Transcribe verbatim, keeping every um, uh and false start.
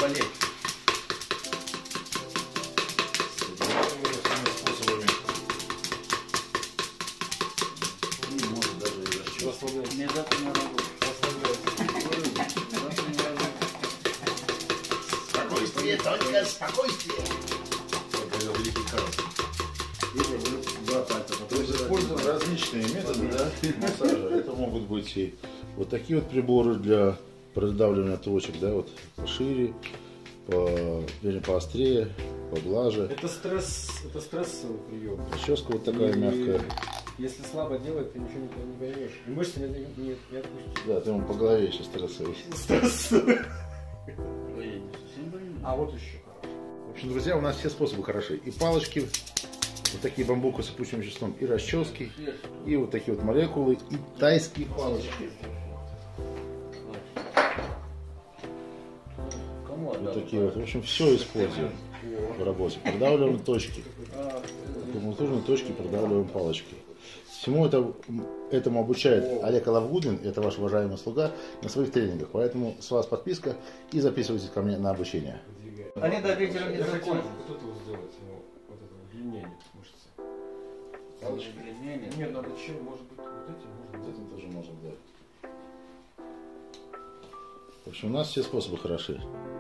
болеть. Способами. Не может даже и расчесывать. Не завтра на работу. Спокойствие, только спокойствие. Это великий хаос. Два пальца. То есть используют различные методы, да, массажа. Это могут быть и вот такие вот приборы для продавливания точек, да, вот пошире, по, поострее, поглаже. Это стресс, это стрессовый прием. Расческа вот такая И мягкая. Если слабо делать, ты ничего не, не поймешь. И мышцы не, не, не отпустишь. Да, ты ему по голове еще стрессовый. Стрессовый. Ой, я не совсем понимаю. А вот еще хорошо. В общем, друзья, у нас все способы хороши. И палочки, вот такие бамбука с опущенным веществом, и расчески, и вот такие вот молекулы, и тайские палочки. Кому Вот отдал? такие вот. В общем, все используем в работе. Продавливаем точки. Аккумуляторные точки продавливаем палочки. Всему это, этому обучает Олег Алавгудин, это ваш уважаемый слуга, на своих тренингах. Поэтому с вас подписка и записывайтесь ко мне на обучение. Они до вечера не Я хотел закончат. вот это вот сделать, ему, вот это удлинение мышцы. Палочки длиннее. Нет, надо чем, может быть, вот этим, может быть, Этим тоже можно, да. В общем, у нас все способы хороши.